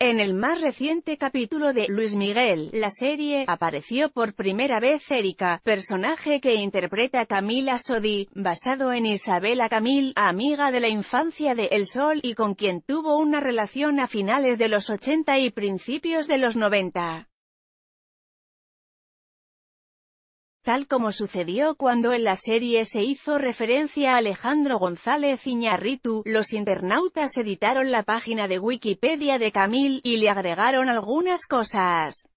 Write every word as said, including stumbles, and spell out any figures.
En el más reciente capítulo de Luis Miguel, la serie, apareció por primera vez Erika, personaje que interpreta Camila Sodi, basado en Isabela Camil, amiga de la infancia de El Sol y con quien tuvo una relación a finales de los ochenta y principios de los noventa. Tal como sucedió cuando en la serie se hizo referencia a Alejandro González Iñárritu, los internautas editaron la página de Wikipedia de Camil, y le agregaron algunas cosas.